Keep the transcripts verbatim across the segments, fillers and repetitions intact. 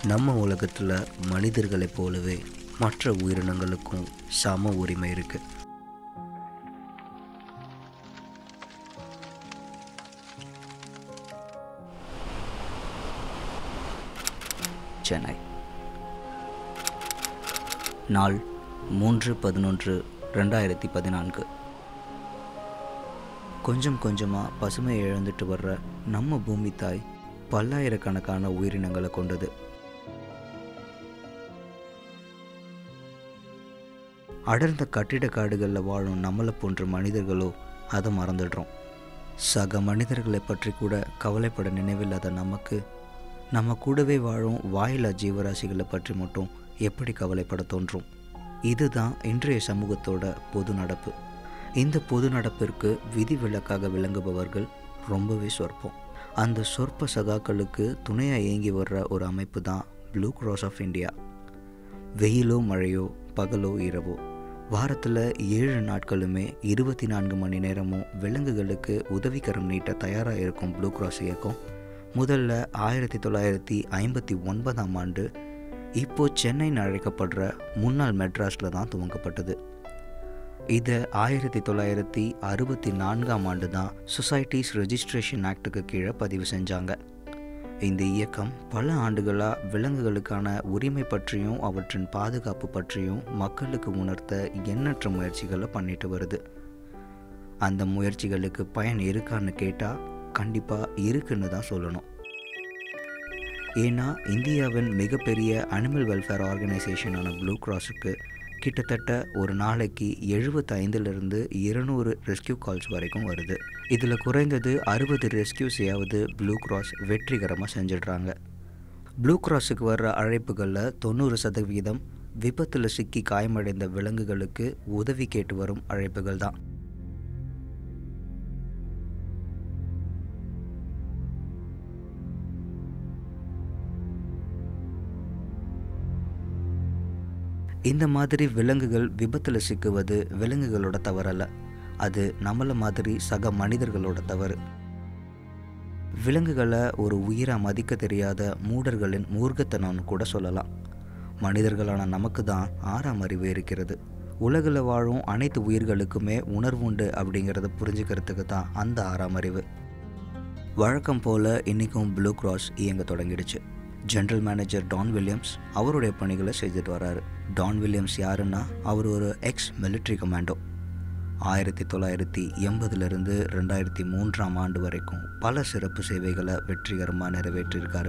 நம்ம உலகத்தில் மனிதர்களைப் போலவே மற்ற உயிரினங்களுக்கும் சம உரிமை இருக்கு. சென்னை, நாள் மூன்று பதினொன்று ரெண்டாயிரத்தி பதினான்கு. கொஞ்சம் கொஞ்சமாக பசுமை இழந்துட்டு வர்ற நம்ம பூமி தாய் பல்லாயிரக்கணக்கான உயிரினங்களை கொண்டது. அடர்ந்த கட்டிட காடுகளில் வாழும் நம்மளை போன்ற மனிதர்களோ அதை மறந்துடுறோம். சக மனிதர்களை பற்றி கூட கவலைப்பட நினைவில்லாத நமக்கு நம்ம கூடவே வாழும் வாயிலா ஜீவராசிகளை பற்றி மட்டும் எப்படி கவலைப்பட தோன்றும்? இதுதான் இன்றைய சமூகத்தோட பொது நடப்பு. இந்த பொது நடப்பிற்கு விதிவிலக்காக விளங்குபவர்கள் ரொம்பவே சொற்பம். அந்த சொற்ப சகாக்களுக்கு துணையாக இயங்கி வர்ற ஒரு அமைப்பு தான் ப்ளூக்ராஸ் ஆஃப் இந்தியா. வெயிலோ மழையோ பகலோ இரவோ வாரத்தில் ஏழு நாட்களுமே இருபத்தி நான்கு மணி நேரமும் விலங்குகளுக்கு உதவிக்கரம் நீட்ட தயாராக இருக்கும் ப்ளூக்ராஸ் இயக்கம் முதல்ல ஆயிரத்தி தொள்ளாயிரத்தி ஐம்பத்தி ஒன்பதாம் ஆண்டு இப்போது சென்னைன்னு அழைக்கப்படுற முன்னாள் மெட்ராஸில் தான் துவங்கப்பட்டது. இதை ஆயிரத்தி தொள்ளாயிரத்தி அறுபத்தி நான்காம் ஆண்டு தான் சொசைட்டிஸ் ரெஜிஸ்ட்ரேஷன் ஆக்டுக்கு கீழே பதிவு செஞ்சாங்க. இந்த இயக்கம் பல ஆண்டுகளாக விலங்குகளுக்கான உரிமை பற்றியும் அவற்றின் பாதுகாப்பு பற்றியும் மக்களுக்கு உணர்த்த எண்ணற்ற முயற்சிகளை பண்ணிட்டு வருது. அந்த முயற்சிகளுக்கு பயன் இருக்கான்னு கேட்டால் கண்டிப்பாக இருக்குன்னு தான் சொல்லணும். ஏன்னா இந்தியாவின் மிகப்பெரிய அனிமல் வெல்ஃபேர் ஆர்கனைசேஷனான ப்ளூக்ராஸுக்கு கிட்டத்தட்ட ஒரு நாளைக்கு எழுபத்தைந்துலேருந்து இருநூறு ரெஸ்கியூ கால்ஸ் வரைக்கும் வருது. இதில் குறைந்தது அறுபது ரெஸ்கியூஸையாவது ப்ளூக்ராஸ் வெற்றிகரமாக செஞ்சிடுறாங்க. ப்ளூக்ராஸுக்கு வர்ற அழைப்புகளில் தொண்ணூறு சதவீதம் விபத்தில் சிக்கி காயமடைந்த விலங்குகளுக்கு உதவி கேட்டு வரும் அழைப்புகள் தான். இந்த மாதிரி விலங்குகள் விபத்தில் சிக்குவது விலங்குகளோட தவறல்ல, அது நம்மளை மாதிரி சக மனிதர்களோட தவறு. விலங்குகளை ஒரு உயிராக மதிக்க தெரியாத மூடர்களின் மூர்க்கத்தனம்னு கூட சொல்லலாம். மனிதர்களான நமக்கு தான் ஆறாம் அறிவு இருக்கிறது. உலகில் வாழும் அனைத்து உயிர்களுக்குமே உணர்வுண்டு அப்படிங்கிறத புரிஞ்சுக்கிறதுக்கு தான் அந்த ஆறாம் அறிவு. வழக்கம் போல் இன்றைக்கும் ப்ளூக்ராஸ் இயங்க தொடங்கிடுச்சு. ஜென்ரல் மேனேஜர் டான் வில்லியம்ஸ் அவருடைய பணிகளை செய்துட்டு வர்றாரு. டான் வில்லியம்ஸ் யாருன்னா அவர் ஒரு எக்ஸ் மிலிட்ரி கமாண்டோ. ஆயிரத்தி தொள்ளாயிரத்தி எண்பதுலேருந்து ரெண்டாயிரத்தி மூன்றாம் ஆண்டு வரைக்கும் பல சிறப்பு சேவைகளை வெற்றிகரமாக நிறைவேற்றியிருக்காரு.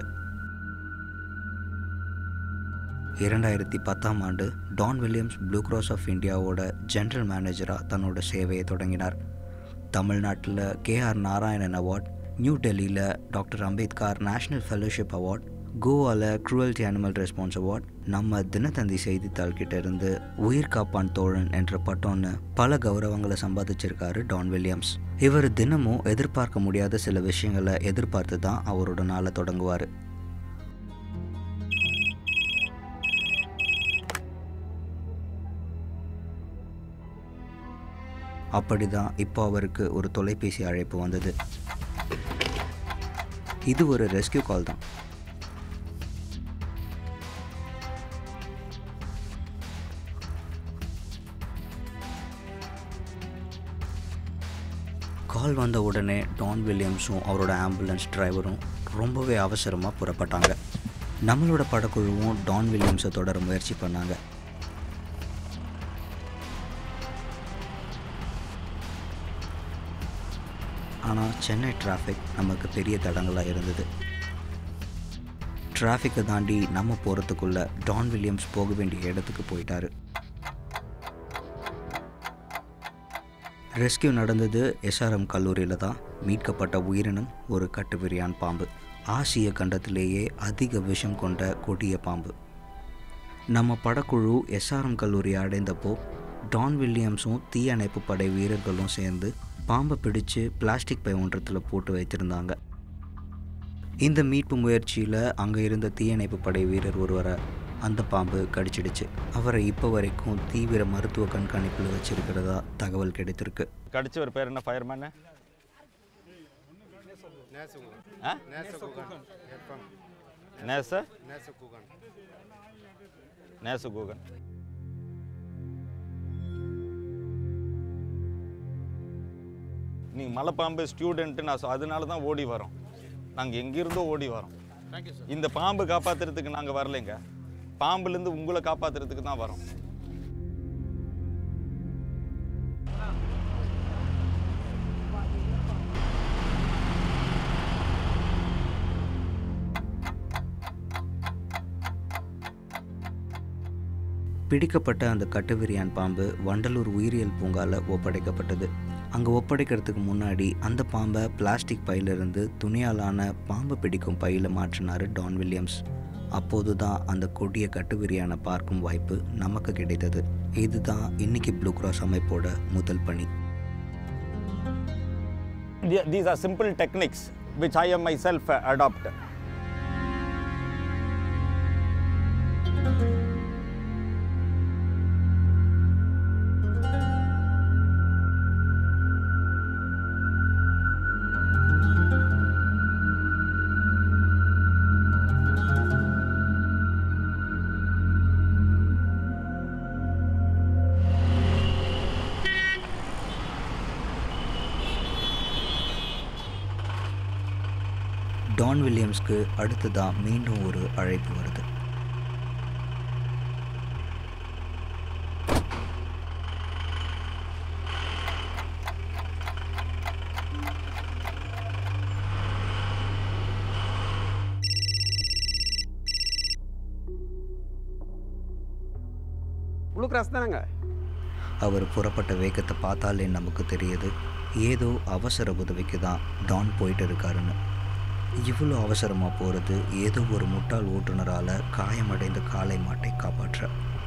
இரண்டாயிரத்தி பத்தாம் ஆண்டு டான் வில்லியம்ஸ் ப்ளூக்ராஸ் ஆஃப் இந்தியாவோட ஜென்ரல் மேனேஜராக தன்னோட சேவையை தொடங்கினார். தமிழ்நாட்டில் K R Narayanan award, New டெல்லியில் doctor Ambedkar national fellowship award, கோவாவில் க்ரூவல்டி அனிமல் ரெஸ்பான்ஸ் அவார்ட், நம்ம தினத்தந்தி செய்தித்தாள் கிட்ட இருந்து உயிர் காப்பான் தோழன் என்ற பட்டம்னு பல கௌரவங்களை சம்பாதிச்சிருக்காரு டான் வில்லியம்ஸ். இவர் தினமும் எதிர்பார்க்க முடியாத சில விஷயங்களை எதிர்பார்த்து தான் அவரோட நாளை தொடங்குவார். அப்படி தான் இப்போ அவருக்கு ஒரு தொலைபேசி அழைப்பு வந்தது. இது ஒரு ரெஸ்கியூ கால் தான். கால் வந்த உடனே டான் வில்லியம்ஸும் அவரோட ஆம்புலன்ஸ் டிரைவரும் ரொம்பவே அவசரமாக புறப்பட்டாங்க. நம்மளோட படக்குழுவும் டான் வில்லியம்ஸை தொடர முயற்சி பண்ணாங்க. ஆனால் சென்னை டிராஃபிக் நமக்கு பெரிய தடங்களாக இருந்தது. டிராஃபிக்கை தாண்டி நம்ம போகிறதுக்குள்ளே டான் வில்லியம்ஸ் போக வேண்டிய இடத்துக்கு போயிட்டாரு. ரெஸ்கியூ நடந்தது எஸ்ஆர்எம் கல்லூரியில் தான். மீட்கப்பட்ட உயிரினம் ஒரு கட்டுவிரியான் பாம்பு. ஆசிய கண்டத்திலேயே அதிக விஷம் கொண்ட கொடிய பாம்பு. நம்ம படக்குழு எஸ்ஆர்எம் கல்லூரியை அடைந்தப்போ டான் வில்லியம்ஸும் தீயணைப்பு படை வீரர்களும் சேர்ந்து பாம்பை பிடிச்சு பிளாஸ்டிக் பை ஒன்றத்தில் போட்டு வைத்திருந்தாங்க. இந்த மீட்பு முயற்சியில் அங்கே இருந்த தீயணைப்பு படை வீரர் ஒருவரை அந்த பாம்பு கடிச்சிடுச்சு. அவரை இப்போ வரைக்கும் தீவிர மருத்துவ கண்காணிப்பில் வச்சிருக்கிறதா தகவல் கிடைத்திருக்கு. கடிச்சு ஒரு பேர் என்ன? Fireman Nasa? Nasa Kugan. Nasa Kugan. நீ மலைப்பாம்பு ஸ்டூடெண்ட்டு நான் அதனால தான் ஓடி வரோம். நாங்கள் எங்கிருந்தோ ஓடி வரோம். இந்த பாம்பு காப்பாற்றுறதுக்கு நாங்கள் வரலைங்க. பாம்புலேருந்து உங்களை காப்பாற்றுறதுக்கு தான் வரோம். பிடிக்கப்பட்ட அந்த கட்டுவிரியான் பாம்பு வண்டலூர் உயிரியல் பூங்காவில் ஒப்படைக்கப்பட்டது. அங்கே ஒப்படைக்கிறதுக்கு முன்னாடி அந்த பாம்பை பிளாஸ்டிக் பையிலிருந்து துணியாலான பாம்பு பிடிக்கும் பையில் மாற்றினார் டான் வில்லியம்ஸ். அப்போது தான் அந்த கொடிய கட்டுவிரியான பார்க்கும் வாய்ப்பு நமக்கு கிடைத்தது. இதுதான் இன்னைக்கு ப்ளூக்ராஸ் அமைப்போட முதல் பணி. These are simple techniques which I am myself adopted. Dawn வில்லியம்ஸ்க்கு அடுத்ததான் மீண்டும் ஒரு அழைப்பு வருது. ப்ளூக்ராஸ் தானங்க? அவர் புறப்பட்ட வேகத்தை பார்த்தாலே நமக்கு தெரியுது ஏதோ அவசர உதவிக்கு தான் டான் போயிட்டு இருக்காருன்னு. இவ்வளோ அவசரமாக போகிறது ஏதோ ஒரு முட்டாள் ஓட்டுநரால் காயமடைந்த காளை மாட்டை காப்பாற்ற.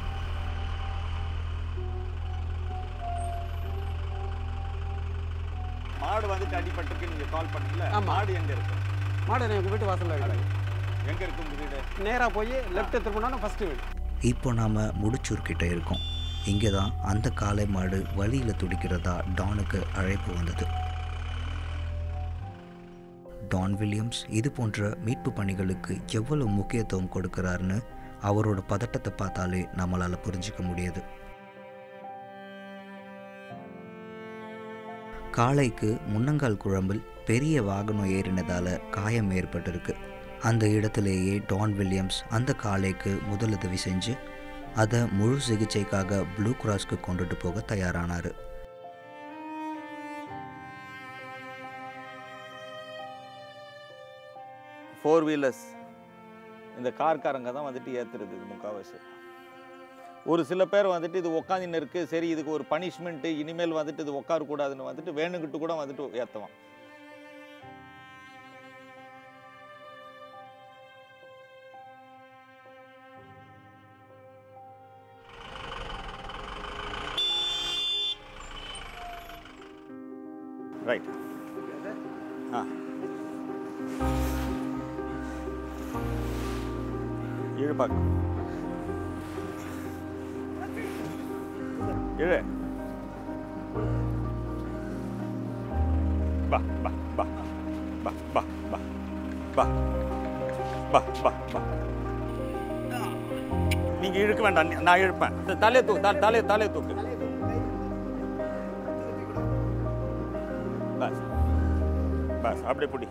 மாடு வந்துட்டு அடிபட்டுக்கு நீங்கள் கால் பண்ணீங்களா? மாடு எங்கே இருக்கு? மாடு எங்கள் வீட்டு வாசலில் இருக்குது. எங்கே இருக்கு உங்கள் வீடு? நேராக போய் லெஃப்ட் திரும்பினா ஃபஸ்ட்டு வீடு. இப்போ நாம் முடிச்சூர்கிட்ட இருக்கோம். இங்கே தான் அந்த காளை மாடு வழியில் துடிக்கிறதா டானுக்கு அழைப்பு வந்தது. டான் வில்லியம்ஸ் இது போன்ற மீட்பு பணிகளுக்கு எவ்வளவு முக்கியத்துவம் கொடுக்கிறாருன்னு அவரோட பதட்டத்தை பார்த்தாலே நம்மளால் புரிஞ்சிக்க முடியுது. காளைக்கு முன்னங்கால் குழம்பில் பெரிய வாகனம் ஏறினதால் காயம் ஏற்பட்டிருக்கு. அந்த இடத்திலேயே டான் வில்லியம்ஸ் அந்த காளைக்கு முதலுதவி செஞ்சு அதை முழு சிகிச்சைக்காக ப்ளூ கிராஸ்க்கு கொண்டுட்டு போக தயாரானார். ஃபோர் வீலர்ஸ் இந்த கார்காரங்க தான் வந்துட்டு ஏற்றுறது இது முக்கால்வாசி. ஒரு சில பேர் வந்துட்டு இது உக்காந்துன்னு இருக்குது, சரி இதுக்கு ஒரு பனிஷ்மெண்ட்டு, இனிமேல் வந்துட்டு இது உட்காரக்கூடாதுன்னு வந்துட்டு வேணுங்கிட்டு கூட வந்துட்டு ஏற்றுவான். ரைட். ஆ இழு பார்க்க இழு பா பா பா பா பா பா பா பா பா பா நீங்கள் இழுக்க வேண்டாம், நான் இழுப்பேன். தலையை தூக்கு, தலை தலையை தலையை தூக்கு. பஸ் பஸ் அப்படியே பிடி.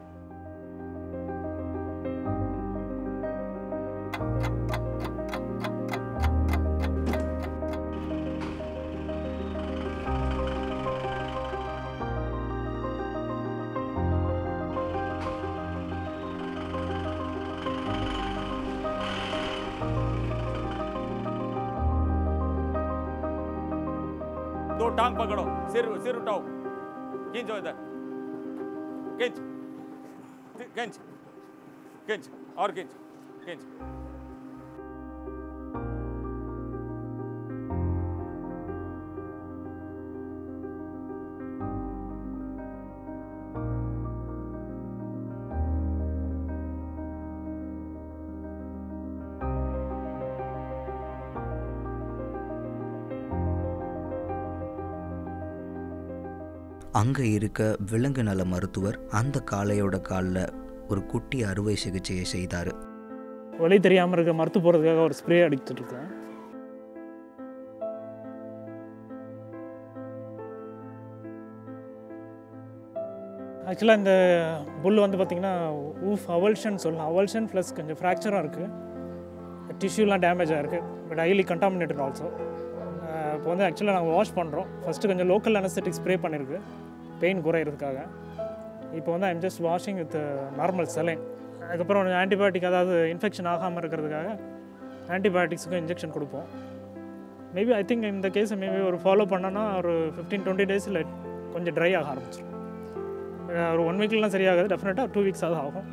दो टांग पकड़ो, सिर सिर उठाओ, खींचो इधर, खींच खींच खींच और खींच खींच. அங்கே இருக்க விலங்கு நல மருத்துவர் அந்த காளையோட காலில் ஒரு குட்டி அறுவை சிகிச்சையை செய்தார். வலி தெரியாமல் இருக்க மறுத்து போகிறதுக்காக ஒரு ஸ்ப்ரே அடிச்சுட்டு இருக்கேன். ஆக்சுவலாக இந்த புல் வந்து பார்த்திங்கன்னா ஊஃப் அவல்ஷன் சொல்லலாம். அவல்ஷன் ப்ளஸ் கொஞ்சம் ஃப்ராக்சராக இருக்குது, டிஷ்யூலாம் டேமேஜ் ஆகிருக்கு, பட் ஹைலி கண்டாமினேட்டட் ஆல்சோ. இப்போ வந்து ஆக்சுவலாக நாங்கள் வாஷ் பண்ணுறோம். ஃபஸ்ட்டு கொஞ்சம் லோக்கல் அனஸ்தெட்டிக் ஸ்ப்ரே பண்ணியிருக்கு பெயின் குறையிறதுக்காக. இப்போ வந்து I'm just washing with normal saline. அதுக்கப்புறம் கொஞ்சம் ஆன்டிபயோட்டிக், அதாவது இன்ஃபெக்ஷன் ஆகாமல் இருக்கிறதுக்காக ஆன்டிபயோட்டிக்ஸுக்கும் இன்ஜெக்ஷன் கொடுப்போம். மேபி ஐ திங்க் இந்த கேஸை மேபி ஒரு ஃபாலோ பண்ணோன்னா ஒரு ஃபிஃப்டீன் டுவெண்ட்டி டேஸில் கொஞ்சம் ட்ரை ஆக ஆரம்பிச்சிடும். ஒரு ஒன் வீக்லாம் சரியாகாது, டெஃபினட்டாக டூ வீக்ஸ் ஆகுது ஆகும்.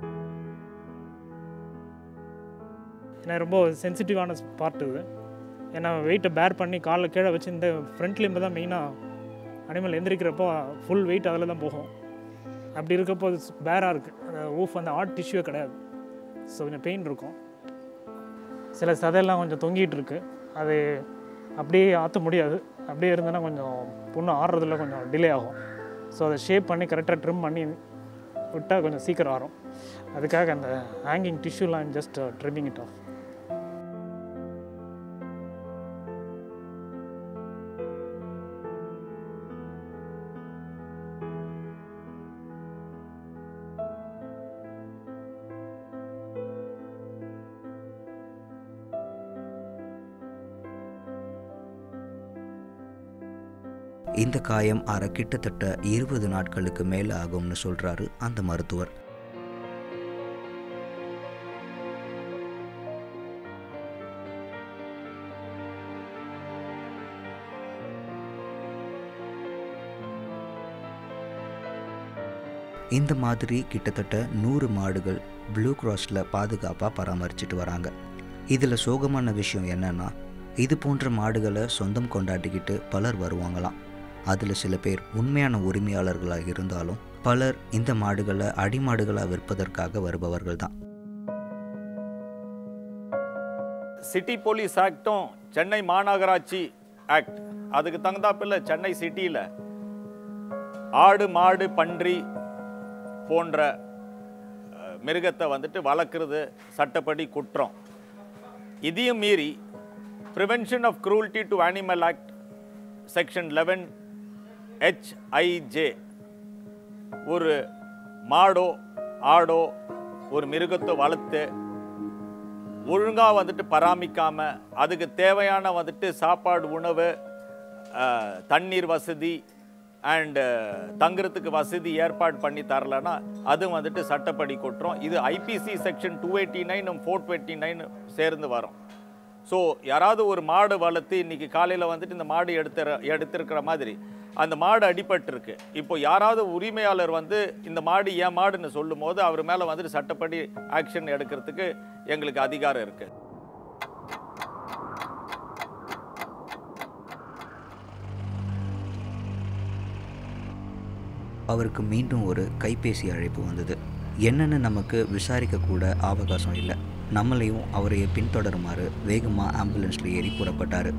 ஏன்னா ரொம்ப சென்சிட்டிவான பார்ட் இது. ஏன்னா வெயிட்டை பேர் பண்ணி காலில் கீழே வச்சு இந்த ஃப்ரண்ட் லிம்பு தான் மெயினாக அனிமல் எந்திரிக்கிறப்போ ஃபுல் வெயிட் அதில் தான் போகும். அப்படி இருக்கப்போ அது பேராக இருக்குது. அந்த ஊஃப் அந்த ஹார்ட் டிஷ்யூவே கிடையாது. ஸோ கொஞ்சம் பெயின் இருக்கும். சில சதையெல்லாம் கொஞ்சம் தொங்கிட்டு இருக்கு. அது அப்படியே ஆற்ற முடியாது. அப்படியே இருந்ததுன்னா கொஞ்சம் புண்ணு ஆடுறதுல கொஞ்சம் டிலே ஆகும். ஸோ அதை ஷேப் பண்ணி கரெக்டாக ட்ரிம் பண்ணி விட்டால் கொஞ்சம் சீக்கிரம் ஆகும். அதுக்காக அந்த ஹேங்கிங் டிஷ்யூலாம் ஜஸ்ட் ட்ரிம்மிங் இட் ஆஃப். இந்த காயம் அற கிட்டத்தட்ட இருபது நாட்களுக்கு மேலே ஆகும்னு சொல்கிறாரு அந்த மருத்துவர். இந்த மாதிரி கிட்டத்தட்ட நூறு மாடுகள் ப்ளூக்ராஸில் பாதுகாப்பாக பராமரிச்சுட்டு வராங்க. இதில் சோகமான விஷயம் என்னென்னா, இது போன்ற மாடுகளை சொந்தம் கொண்டாடிக்கிட்டு பலர் வருவாங்களாம். அதில் சில பேர் உண்மையான உரிமையாளர்களாக இருந்தாலும் பலர் இந்த மாடுகளை அடிமாடுகளாக விற்பதற்காக வருபவர்கள் தான். சிட்டி போலீஸ் ஆக்டும் சென்னை மாநகராட்சி ஆக்ட் அதுக்கு தகுந்தாப்பில் சென்னை சிட்டியில் ஆடு மாடு பன்றி போன்ற மிருகத்தை வந்துட்டு வளர்க்குறது சட்டப்படி குற்றம். இதையும் மீறி prevention of cruelty to animal act section eleven H I J ஒரு மாடோ ஆடோ ஒரு மிருகத்தை வளர்த்து ஒழுங்காக வந்துட்டு பராமரிக்காமல் அதுக்கு தேவையான வந்துட்டு சாப்பாடு உணவு தண்ணீர் வசதி அண்டு தங்குறதுக்கு வசதி ஏற்பாடு பண்ணி தரலன்னா அது வந்துட்டு சட்டப்படி குற்றம். இது IPC section two eighty nine four twenty nine சேர்ந்து வரும். ஸோ யாராவது ஒரு மாடு வளர்த்து இன்றைக்கி காலையில் வந்துட்டு இந்த மாடு எடுத்துற எடுத்திருக்கிற மாதிரி அந்த மாடு அடிபட்டிருக்கு. இப்போ யாராவது உரிமையாளர் வந்து இந்த மாடு ஏன் மாடுன்னு சொல்லும் போது அவர் மேலே வந்துட்டு சட்டப்படி ஆக்ஷன் எடுக்கிறதுக்கு எங்களுக்கு அதிகாரம் இருக்குது. அவருக்கு மீண்டும் ஒரு கைபேசி அழைப்பு வந்தது. என்னன்னு நமக்கு விசாரிக்க கூட அவகாசம் இல்லை. நம்மளையும் அவரையே பின்தொடருமாறு வேகமாக ஆம்புலன்ஸில் ஏறி புறப்பட்டார்.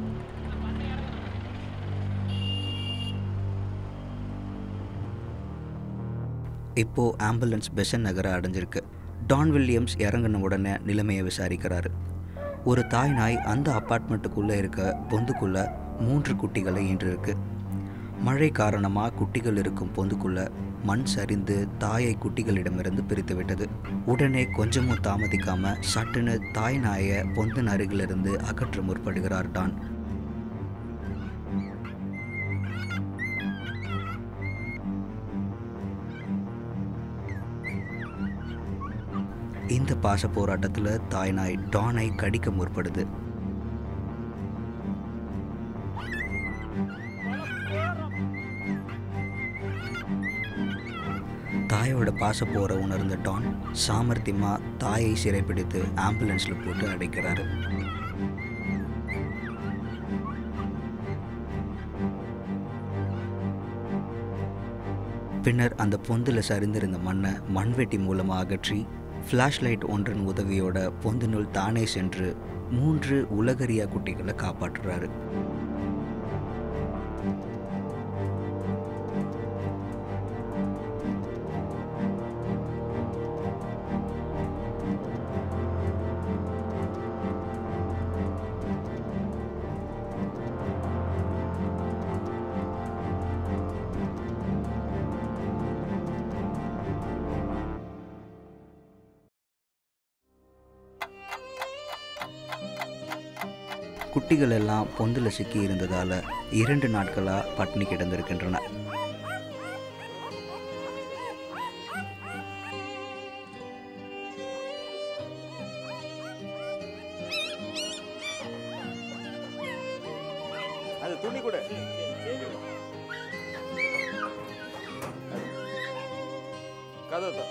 இப்போது ஆம்புலன்ஸ் பெசன் நகரை அடைஞ்சிருக்கு. டான் வில்லியம்ஸ் இறங்கின உடனே நிலைமையை விசாரிக்கிறாரு. ஒரு தாய் நாய் அந்த அப்பார்ட்மெண்ட்டுக்குள்ளே இருக்க பொந்துக்குள்ளே மூன்று குட்டிகளை ஈன்றிருக்கு. மழை காரணமாக குட்டிகள் இருக்கும் பொந்துக்குள்ளே மண் சரிந்து தாயை குட்டிகளிடமிருந்து பிரித்து விட்டது. உடனே கொஞ்சமும் தாமதிக்காமல் சட்டுன்னு தாய் நாயை பொந்தின் அருகிலிருந்து அகற்ற முற்படுகிறார் டான். இந்த பாச போராட்டத்தில் தாய் நாய் டானை கடிக்க முற்படுது. தாயோட பாச போற உணர்ந்த டான் சாமர்த்தியமாக தாயை சிறைப்பிடித்து ஆம்புலன்ஸில் போட்டு அடைக்கிறாரு. பின்னர் அந்த பொந்தில் சரிந்திருந்த மண்ணை மண்வெட்டி மூலமாக அகற்றி ஃப்ளாஷ் லைட் ஒன்றின் உதவியோட பொந்தினுள் தானே சென்று மூன்று உலகறியா குட்டிகளை காப்பாற்றுறாரு. குட்டிகள் எல்லாம் பொந்தில் சிக்கி இருந்ததால் இரண்டு நாட்களாக பட்டினி கிடந்திருக்கின்றன. அது துணி கூட கதை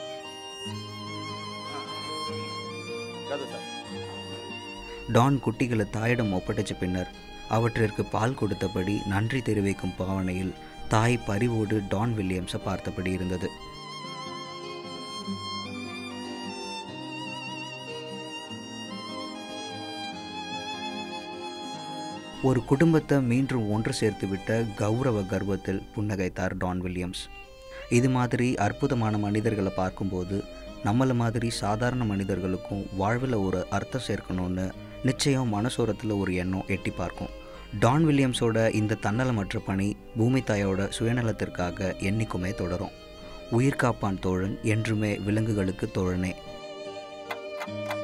கதை டான் குட்டிகளை தாயிடம் ஒப்படைச்ச பின்னர் அவற்றிற்கு பால் கொடுத்தபடி நன்றி தெரிவிக்கும் பாவனையில் தாய் பரிவோடு டான் வில்லியம்ஸை பார்த்தபடி இருந்தது. ஒரு குடும்பத்தை மீண்டும் ஒன்று சேர்த்துவிட்ட கௌரவ கர்வத்தில் புன்னகைத்தார் டான் வில்லியம்ஸ். இது மாதிரி அற்புதமான மனிதர்களை பார்க்கும்போது நம்மளை மாதிரி சாதாரண மனிதர்களுக்கும் வாழ்வில் ஒரு அர்த்தம் சேர்க்கணும்னு நிச்சயம் மனசோரத்தில் ஒரு எண்ணம் எட்டி பார்க்கும். டான் வில்லியம்ஸோட இந்த தன்னலமற்ற பணி பூமி தாயோட சுயநலத்திற்காக என்றைக்குமே தொடரும். உயிர்காப்பான் தோழன் என்றுமே விலங்குகளுக்கு தோழனே.